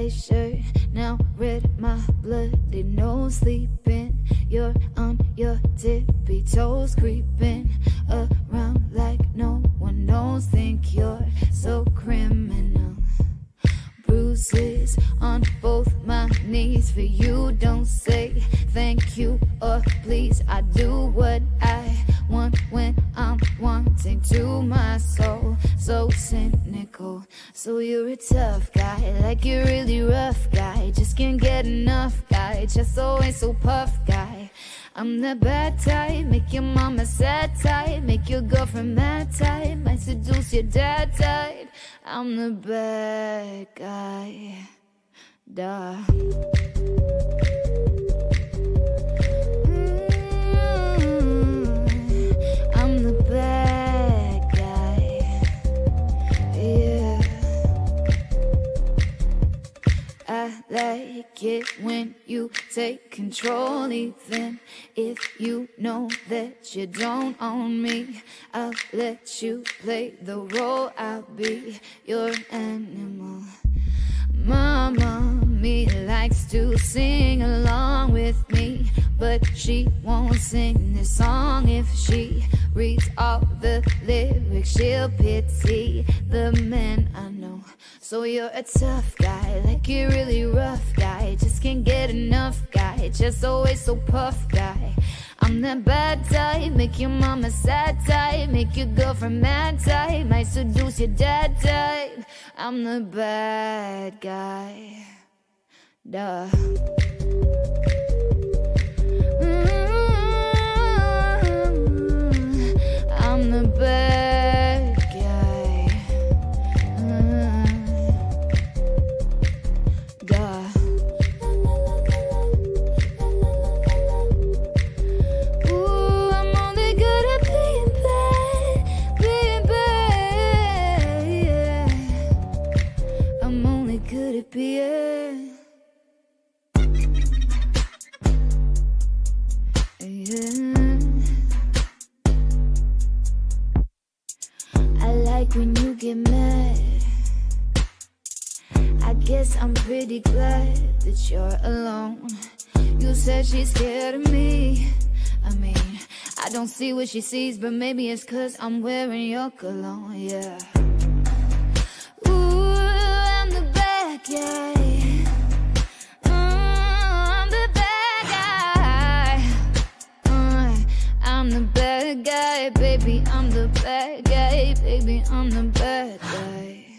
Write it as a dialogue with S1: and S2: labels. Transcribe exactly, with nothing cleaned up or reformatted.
S1: shirt, now red, my bloody nose. Sleeping, you're on your tippy toes, creeping around like no one knows. Think you're so criminal. Bruises on both my knees for you. Don't say thank you or please. I do what I want when I'm wanting to. My soul so cynical. So you're a tough guy, like you're really rough guy. Just can't get enough guy, just always so puff guy. I'm the bad type, make your mama sad type, make your girlfriend mad type, might seduce your dad type. I'm the bad guy, duh. Mm, I'm the bad guy, yeah. I like it when you take control, even if you know that you don't own me. I'll let you play the role, I'll be your animal. My mommy likes to sing along with me, but she won't sing this song. If she reads all the lyrics, she'll pity the men I know. So you're a tough guy, like you're really rough guy. Just can't get enough guy, just always so puff guy. I'm that bad type, make your mama sad type, make your girlfriend mad type, might seduce your dad type. I'm the bad guy, duh. Mm-hmm. I'm the bad guy, mm-hmm. Duh. Could it be it? Yeah. I like when you get mad. I guess I'm pretty glad that you're alone. You said she's scared of me. I mean, I don't see what she sees, but maybe it's 'cause I'm wearing your cologne, yeah. Yeah, uh, I'm the bad guy. Uh, I'm the bad guy, baby. I'm the bad guy, baby. I'm the bad guy.